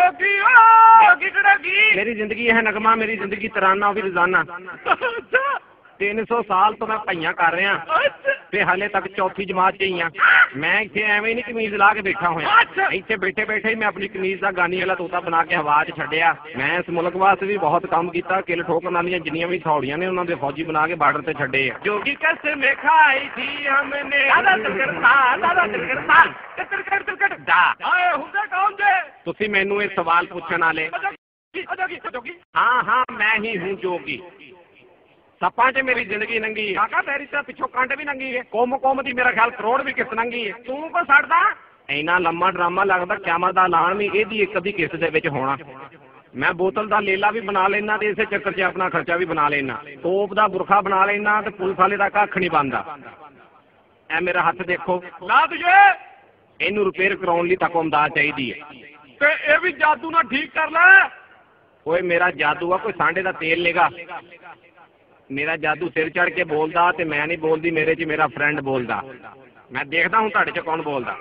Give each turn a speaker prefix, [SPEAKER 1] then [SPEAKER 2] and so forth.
[SPEAKER 1] जोगी ओ गिगड़गी
[SPEAKER 2] मेरी जिंदगी है नगमा, मेरी जिंदगी तराना भी रोजाना। 300 साल तो मैं भइयां कर रहा ते हाले तक चौथी जमात च ही हाँ। मैं इतने एवं नहीं कमीज ला के बैठा होया, इतने बैठे बैठे ही मैं अपनी कमीज का गानी वाला तोता बना के हवा च छड्डिया। मैं इस मुल्क वास्ते भी बहुत काम किया, किल ठोकन वाली जिन्नियां भी थौड़ियां ने उन्होंने फौजी बना के बार्डर से छड्डे।
[SPEAKER 1] जोगी कैसे में खाई थी हमने
[SPEAKER 2] तुसी मैनू ये सवाल पूछण वाले। हाँ हाँ मैं ही हूँ जोगी। सपा च मेरी जिंदगी नंगी काका, तेरी तो पिछों कंड भी नंगी है, कोम कोम दी मेरा ख्याल करोड़ भी किस नंगी है। तू को सड़दा इना लम्मा ड्रामा लगता क्यामत दा ऐलान भी एदी एक अद्धी किस्त दे विच होना। मैं बोतल दा लेला भी बना लेना ते इसे चक्कर च अपना खर्चा भी बना लेना, तोप दा बुरखा बना लेना ते पुलिस वाले दा कख नहीं बनदा। ए मेरा हथ देखो
[SPEAKER 1] ला तुझे
[SPEAKER 2] इनू रिपेयर कराउण लई तां इमदाद चाहीदी है
[SPEAKER 1] ते ए भी जादू ना ठीक कर ले।
[SPEAKER 2] ओए मेरा जादू आ कोई सांडे दा तेल लेगा, मेरा जादू सिर चढ़ के बोलदा ते मैं नहीं बोलदी, मेरे च मेरा फ्रेंड बोलदा। मैं देखदा हूं तुहाडे च कौन बोलदा।